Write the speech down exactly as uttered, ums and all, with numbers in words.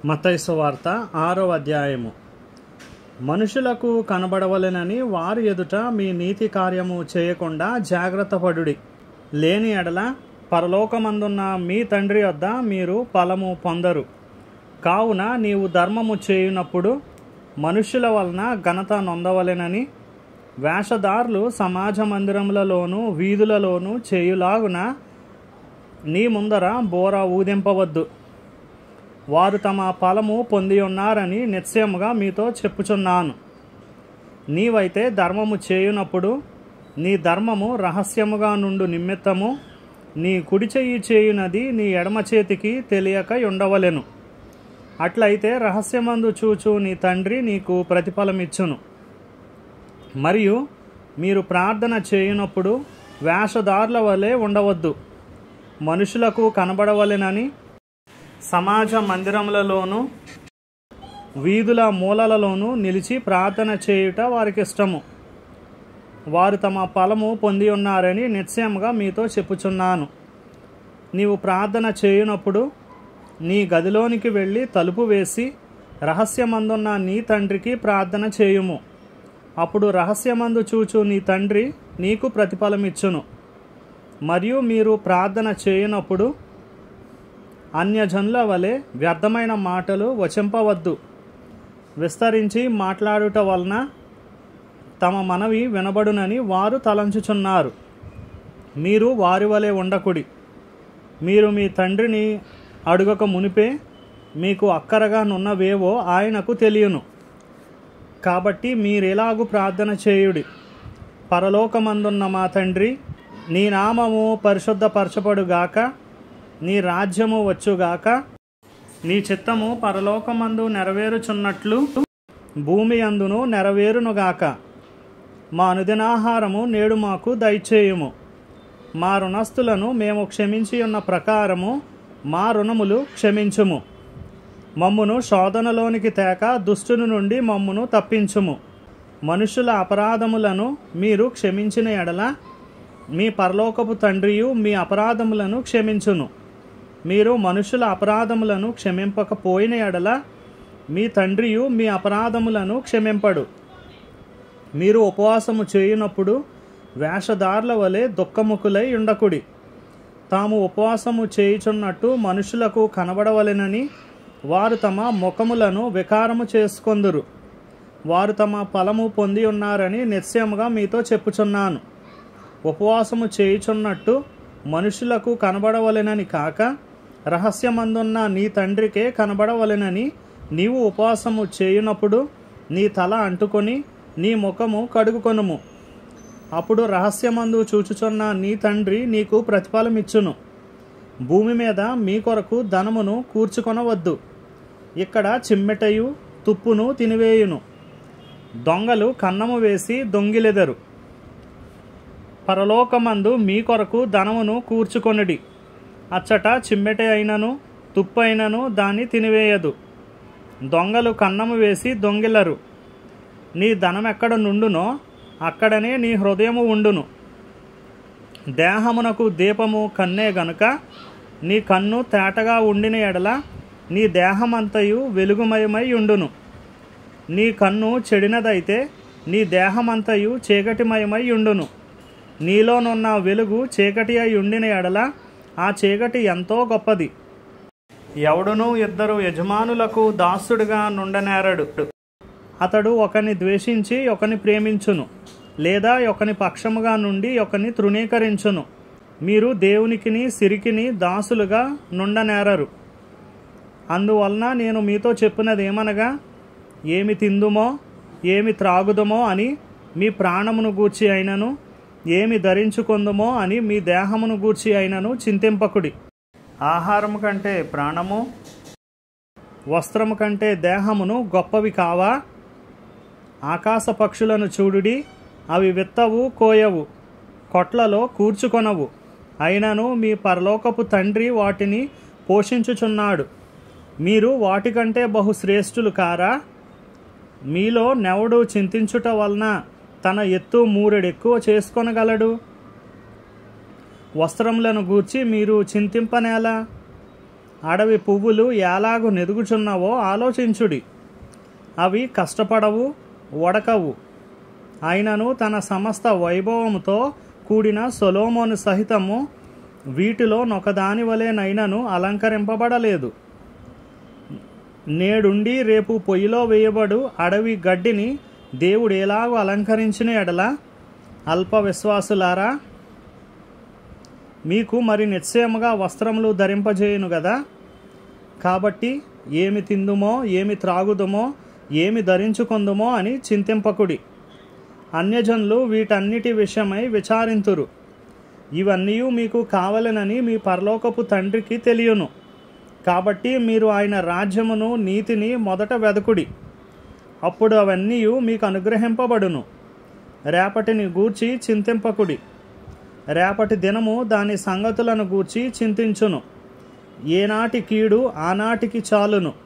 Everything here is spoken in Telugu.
మత్తయి సువార్త ఆరవ అధ్యాయము. మనుషులకు కనబడవలెనని వారి ఎదుట మీ నీతి కార్యము చేయకుండా జాగ్రత్త పడుడి. లేని ఎడల పరలోకమందున్న మీ తండ్రి వద్ద మీరు ఫలము పొందరు. కావున నీవు ధర్మము చేయునప్పుడు మనుష్యుల వలన ఘనత నొందవలెనని వేషధారులు సమాజ మందిరములలోను వీధులలోను చేయులాగున నీ ముందర బోర ఊదింపవద్దు. వారు తమ ఫలము పొంది ఉన్నారని నిశ్చయముగా మీతో చెప్పుచున్నాను. నీవైతే ధర్మము చేయునప్పుడు నీ ధర్మము రహస్యముగా నుండు నిమిత్తము నీ కుడి చెయ్యి చేయునది నీ ఎడమ చేతికి తెలియక ఉండవలెను. అట్లయితే రహస్యమందు చూచు నీ తండ్రి నీకు ప్రతిఫలమిచ్చును. మరియు మీరు ప్రార్థన చేయునప్పుడు వేషధారుల వలె ఉండవద్దు, మనుషులకు కనబడవలెనని సమాజ మందిరములలోను వీధుల మూలలలోనూ నిలిచి ప్రార్థన చేయుట వారికి ఇష్టము. వారు తమ ఫలము పొంది ఉన్నారని నిశ్చయముగా మీతో చెప్పుచున్నాను. నీవు ప్రార్థన చేయునప్పుడు నీ గదిలోనికి వెళ్ళి తలుపు వేసి రహస్యమందున్న నీ తండ్రికి ప్రార్థన చేయుము. అప్పుడు రహస్యమందు చూచు నీ తండ్రి నీకు ప్రతిఫలమిచ్చును. మరియు మీరు ప్రార్థన చేయునప్పుడు అన్యజనుల వలె వ్యర్థమైన మాటలు వచింపవద్దు. విస్తరించి మాట్లాడుట వలన తమ మనవి వినబడునని వారు తలంచుచున్నారు. మీరు వారి వలె ఉండకుడి. మీరు మీ తండ్రిని అడుగక మునిపే మీకు అక్కరగా నున్నవేవో ఆయనకు తెలియను. కాబట్టి మీరెలాగు ప్రార్థన చేయుడి. పరలోకమందున్న మా తండ్రి, నీ నామము పరిశుద్ధపరచబడుగాక, నీ రాజ్యము వచ్చుగాక, నీ చిత్తము పరలోకమందు నెరవేరుచున్నట్లు భూమి అందును నెరవేరునుగాక. మా అనుదినాహారము నేడు మాకు దయచేయుము. మా రుణస్థులను మేము క్షమించి ఉన్న ప్రకారము మా రుణములు క్షమించుము. మమ్మును శోధనలోనికి తేక దుష్టుని నుండి మమ్మును తప్పించుము. మనుషుల అపరాధములను మీరు క్షమించిన ఎడల మీ పరలోకపు తండ్రియు మీ అపరాధములను క్షమించును. మీరు మనుషుల అపరాధములను క్షమింపకపోయిన ఎడల మీ తండ్రియు మీ అపరాధములను క్షమింపడు. మీరు ఉపవాసము చేయునప్పుడు వేషధారుల వలె దుఃఖముఖులై ఉండకుడి. తాము ఉపవాసము చేయుచున్నట్టు మనుషులకు కనబడవలెనని వారు తమ ముఖములను వికారము చేసుకొందురు. వారు తమ ఫలము పొంది ఉన్నారని నిశ్చయముగా మీతో చెప్పుచున్నాను. ఉపవాసము చేయుచున్నట్టు మనుషులకు కనబడవలెనని కాక రహస్యమందున్న నీ తండ్రికే కనబడవలెనని నీవు ఉపవాసము చేయునప్పుడు నీ తల అంటుకొని నీ ముఖము కడుగుకొనుము. అప్పుడు రహస్యమందు చూచుచున్న నీ తండ్రి నీకు ప్రతిఫలమిచ్చును. భూమి మీద మీ కొరకు ధనమును కూర్చుకొనవద్దు. ఇక్కడ చిమ్మెటయు తుప్పును తినివేయును, దొంగలు కన్నము వేసి దొంగిలెదరు. పరలోకమందు మీ కొరకు ధనమును కూర్చుకొనుడి. అచ్చట చిమ్మెట అయినను తుప్పు అయినను దాన్ని తినివేయదు, దొంగలు కన్నము వేసి దొంగిలరు. నీ ధనమెక్కడ నుండునో అక్కడనే నీ హృదయము ఉండును. దేహమునకు దీపము కన్నే గనుక నీ కన్ను తేటగా ఉండిన ఎడల నీ దేహమంతయు వెలుగుమయమై ఉండును. నీ కన్ను చెడినదైతే నీ దేహమంతయు చీకటిమయమై ఉండును. నీలోనున్న వెలుగు చీకటి అయి ఉండిన ఎడల ఆ చీకటి ఎంతో గొప్పది. ఎవడునూ ఇద్దరు యజమానులకు దాసుడుగా నుండనేరడు. అతడు ఒకని ద్వేషించి ఒకని ప్రేమించును, లేదా ఒకని పక్షముగా నుండి ఒకని తృణీకరించును. మీరు దేవునికిని సిరికిని దాసులుగా నుండనేరరు. అందువలన నేను మీతో చెప్పినదేమనగా, ఏమి తిందుమో ఏమి త్రాగుదమో అని మీ ప్రాణమును గూర్చి అయినను, ఏమి ధరించుకొందుమో అని మీ దేహమును గూర్చి అయినను చింతింపకుడి. ఆహారము కంటే ప్రాణము, వస్త్రము కంటే దేహమును గొప్పవి కావా? ఆకాశ పక్షులను చూడుడి, అవి విత్తవు, కోయవు, కొట్లలో కూర్చుకొనవు, అయినను మీ పరలోకపు తండ్రి వాటిని పోషించుచున్నాడు. మీరు వాటికంటే బహు శ్రేష్ఠులు కారా? మీలో నెవడు చింతించుట వలన తన ఎత్తు మూరెడెక్కువ చేసుకొనగలడు? వస్త్రములను గూర్చి మీరు చింతింపనేలా? అడవి పువ్వులు ఎలాగు నెదుగుచున్నావో ఆలోచించుడి. అవి కష్టపడవు, వడకవు. అయినను తన సమస్త వైభవముతో కూడిన సొలొమోను సహితము వీటిలో నొకదాని వలెనైనను అలంకరింపబడలేదు. నేడుండి రేపు పొయ్యిలో వేయబడు అడవి గడ్డిని దేవుడు ఎలాగో అలంకరించిన ఎడల, అల్ప విశ్వాసులారా, మీకు మరి నిశ్చయముగా వస్త్రములు ధరింపజేయును గదా. కాబట్టి ఏమి తిందుమో, ఏమి త్రాగుదుమో, ఏమి ధరించుకొందుమో అని చింతింపకుడి. అన్యజనులు వీటన్నిటి విషయమై విచారింతురు. ఇవన్నీ మీకు కావలెనని మీ పరలోకపు తండ్రికి తెలియను. కాబట్టి మీరు ఆయన రాజ్యమును, నీతిని మొదట వెదకుడి, అప్పుడు అవన్నీ మీకు అనుగ్రహింపబడును. రేపటిని గూర్చి చింతింపకుడి. రేపటి దినము దాని సంగతులను గూర్చి చింతించును. ఏనాటి కీడు ఆనాటికి చాలును.